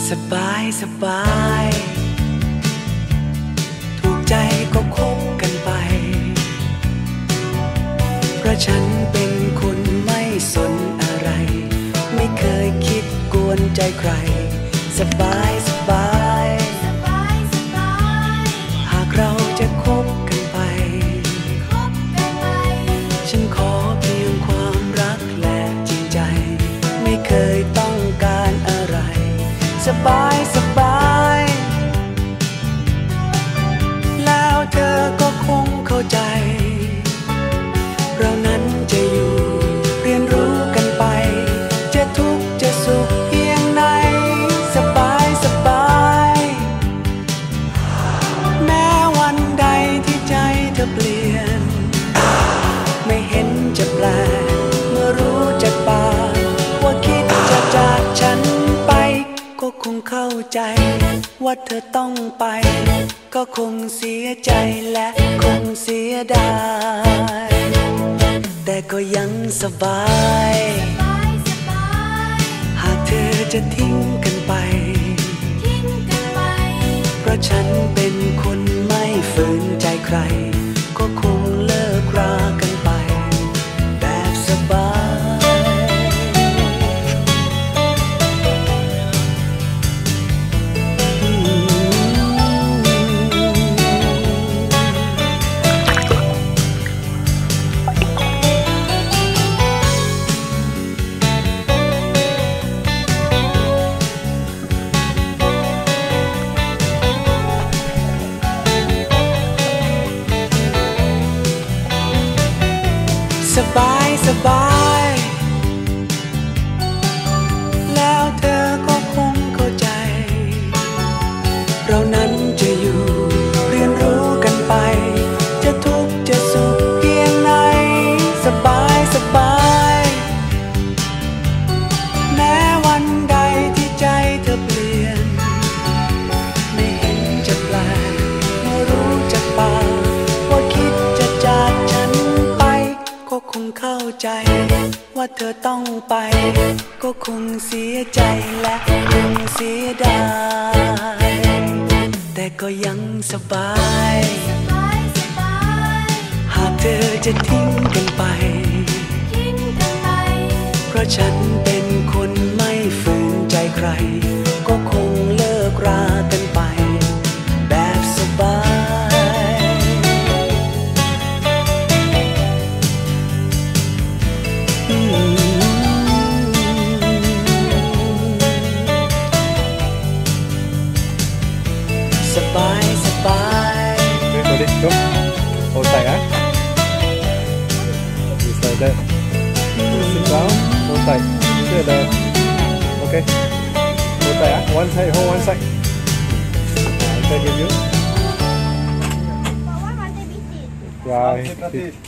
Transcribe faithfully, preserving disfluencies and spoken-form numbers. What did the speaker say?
สบายสบายถูกใจก็คบกันไปเพราะฉันเป็นคนไม่สนอะไรไม่เคยคิดกวนใจใครสบายสบายหากเราจะคบกันไปฉันขอเพียงความรักและจริงใจไม่เคยต้องการอะไรสบายสบายแล้วเธอก็คงเข้าใจเรานั้นจะอยู่เรียนรู้กันไปจะทุกข์จะสุขเพียงไหนสบายสบายแม้วันใดที่ใจเธอเปลี่ยนไม่เห็นจะแปลกเมื่อรู้จากปากว่าคิดจะจากฉันไปก็คงเข้าใจว่าเธอต้องไปก็คงเสียใจและคงเสียดายแต่ก็ยังสบายหากเธอจะทิ้งกันไปเพราะฉันเป็นคนไม่ฝืนใจใครก็คงเลิกรากันไปแบบสบายสบายสบายแล้วเธอก็คงเข้าใจเรานั้นจะอยู่เรียนรู้กันไปจะทุกข์จะสุขเพียงไหนสบายสบายแม้วันใดที่ใจเธอเปลี่ยนไม่เห็นจะแปลกเมื่อรู้จากปากว่าคิดจะจากฉันไปก็คงเข้าใจว่าเธอต้องไปก็คงเสียใจและคงเสียดายแต่ก็ยังสบายหากเธอจะทิ้งกันไปเพราะฉันเป็นคนไม่ฝืนใจใครก็คงเลิกรากันไปแบบสบายสบายสบายเฮ้ยตัวดิจุ๊บโอ้ใส่อะดีใส่ได้สิบสามโอ้ใส่เชื่อได้โอเคโอ้ใส่อะ one side hold one side อ่าใส่เยอะๆ right